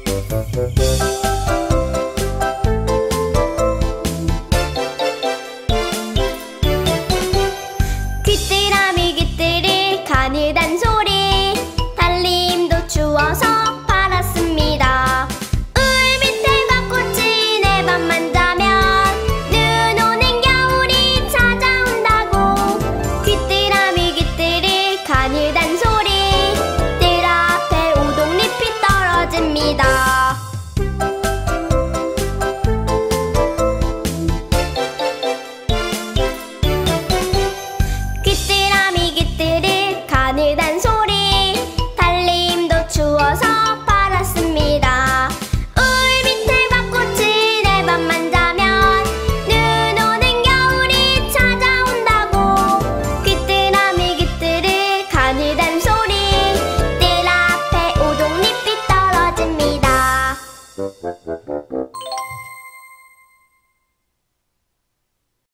귀뚜라미 귀뚜리 가느단 소리 달림도 추워서 팔았습니다. 울 밑에 벚꽃이 내 밤만 자면 눈 오는 겨울이 찾아온다고. 귀뚜라미 귀뚜리 가느단 소리 뜰 앞에 우동잎이 떨어집니다. 귀뚜라미 귀뚜리 가느단 소리 달림도 추워서 팔았습니다. 울 밑에 벚꽃이 내 밤만 자면 눈 오는 겨울이 찾아온다고. 귀뚜라미 귀뚜리 가느단 소리 뜰 앞에 우동잎이 떨어집니다.